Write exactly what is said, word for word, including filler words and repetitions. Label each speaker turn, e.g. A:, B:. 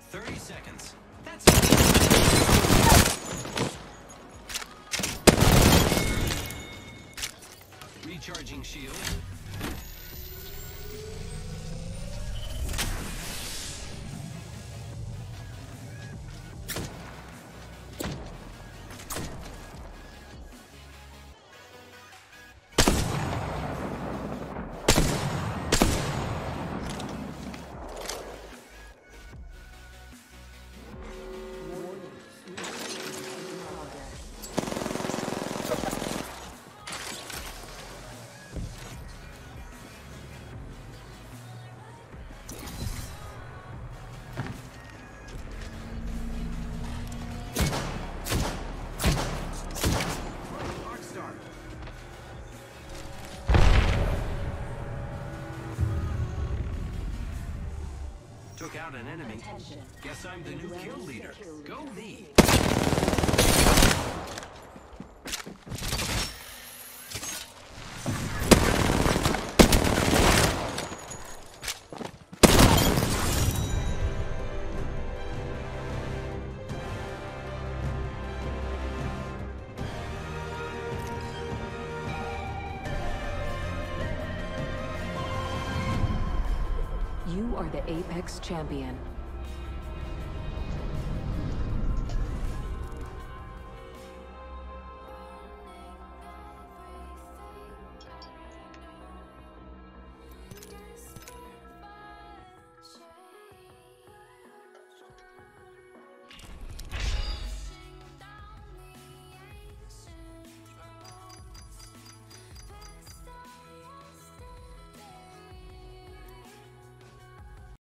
A: thirty seconds. That's recharging shield. Took out an enemy. Attention. Guess I'm the new kill leader. Go me.
B: You are the Apex Champion.